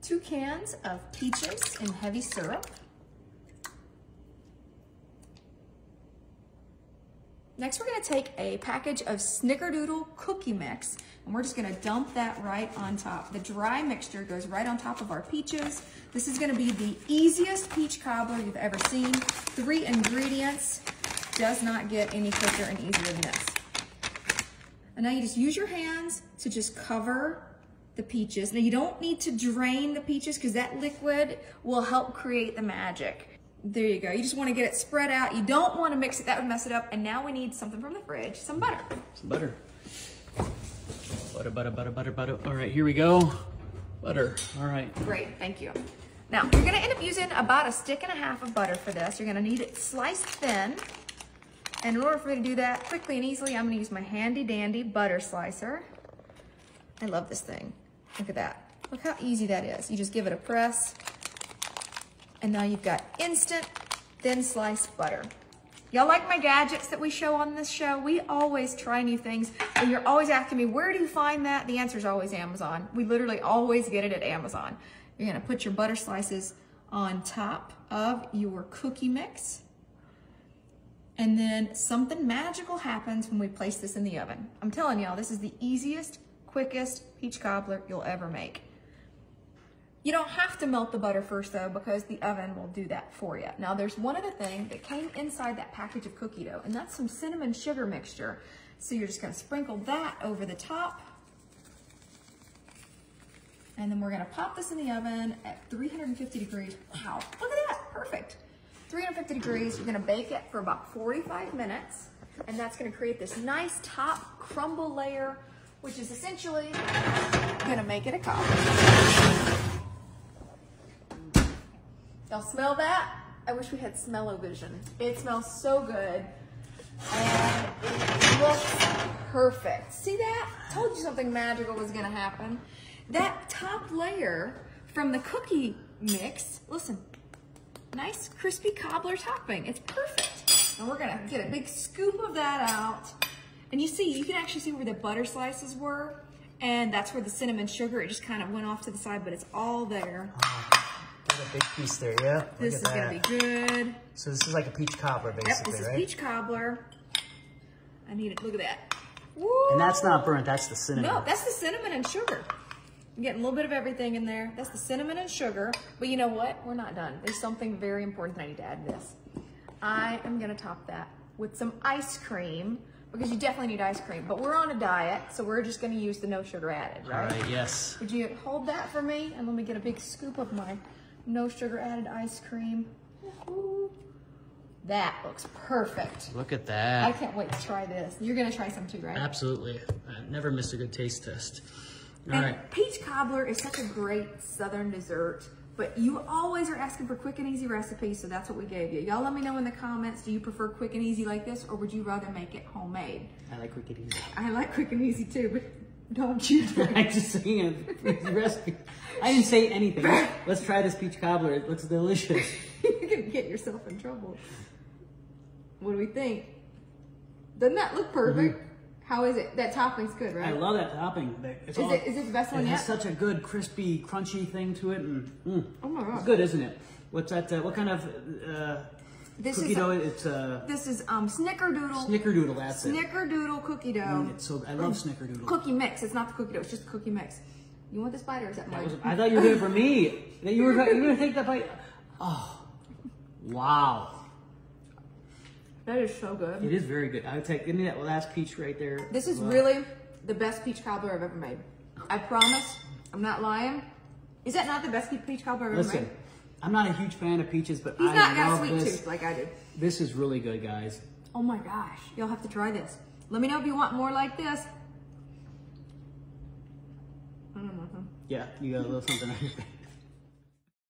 2 cans of peaches in heavy syrup. Next, we're gonna take a package of Snickerdoodle cookie mix, and we're just gonna dump that right on top. The dry mixture goes right on top of our peaches. This is gonna be the easiest peach cobbler you've ever seen. 3 ingredients, does not get any quicker and easier than this. And now you just use your hands to just cover the peaches. Now you don't need to drain the peaches because that liquid will help create the magic. There you go. You just want to get it spread out. You don't want to mix it. That would mess it up. And now we need something from the fridge. Some butter. Some butter. Butter, butter, butter, butter, butter. All right, here we go. Butter. All right. Great. Thank you. Now, you're going to end up using about 1.5 sticks of butter for this. You're going to need it sliced thin. And in order for me to do that quickly and easily, I'm going to use my handy dandy butter slicer. I love this thing. Look at that. Look how easy that is. You just give it a press. And now you've got instant thin sliced butter. Y'all like my gadgets that we show on this show? We always try new things. And you're always asking me, where do you find that? The answer is always Amazon. We literally always get it at Amazon. You're gonna put your butter slices on top of your cookie mix. And then something magical happens when we place this in the oven. I'm telling y'all, this is the easiest, quickest peach cobbler you'll ever make. You don't have to melt the butter first though, because the oven will do that for you. Now there's one other thing that came inside that package of cookie dough, and that's some cinnamon sugar mixture. So you're just gonna sprinkle that over the top. And then we're gonna pop this in the oven at 350 degrees. Wow, look at that, perfect. 350 degrees, you're gonna bake it for about 45 minutes, and that's gonna create this nice top crumble layer, which is essentially gonna make it a cobbler. Y'all smell that? I wish we had smell-o-vision. It smells so good, and it looks perfect. See that? Told you something magical was gonna happen. That top layer from the cookie mix, listen, nice crispy cobbler topping. It's perfect. And we're gonna get a big scoop of that out. And you see, you can actually see where the butter slices were, and that's where the cinnamon sugar, it just kind of went off to the side, but it's all there. A big piece there, yeah. This is gonna be good. So this is like a peach cobbler, basically, yep, this is right? peach cobbler. I need it, look at that. Woo. And that's not burnt, that's the cinnamon. No, that's the cinnamon and sugar. I'm getting a little bit of everything in there. That's the cinnamon and sugar. But you know what? We're not done. There's something very important that I need to add to this. I am gonna top that with some ice cream, because you definitely need ice cream. But we're on a diet, so we're just gonna use the no sugar added, right? All right, yes. Would you hold that for me? And let me get a big scoop of my no sugar added ice cream. Ooh. That looks perfect. Look at that. I can't wait to try this. You're gonna try some too, right? Absolutely. I never missed a good taste test. All and right. Peach cobbler is such a great Southern dessert, but you always are asking for quick and easy recipes, so that's what we gave you. Y'all let me know in the comments, do you prefer quick and easy like this, or would you rather make it homemade? I like quick and easy. I like quick and easy too, but don't you? I'm just saying a recipe. I didn't say anything. Let's try this peach cobbler. It looks delicious. You're gonna get yourself in trouble. What do we think? Doesn't that look perfect? Mm-hmm. How is it? That topping's good, right? I love that topping. Is it the best one yet? It has such a good, crispy, crunchy thing to it. And, oh my God. It's good, isn't it? What's that? What kind of cookie dough? This is Snickerdoodle. Snickerdoodle, that's it. Snickerdoodle cookie dough. I love Snickerdoodle. Cookie mix. It's not the cookie dough. It's just the cookie mix. You want this bite, or is that mine? I thought you were doing it for me. That you were going to take that bite. Oh, wow. That is so good. It is very good. I would give me that last peach right there. This is really the best peach cobbler I've ever made. I promise. I'm not lying. Is that not the best peach cobbler I've ever made? Listen, I'm not a huge fan of peaches, but He's not got love a sweet this. tooth like I do. This is really good, guys. Oh my gosh. You'll have to try this. Let me know if you want more like this. Yeah, you got a little something on your face.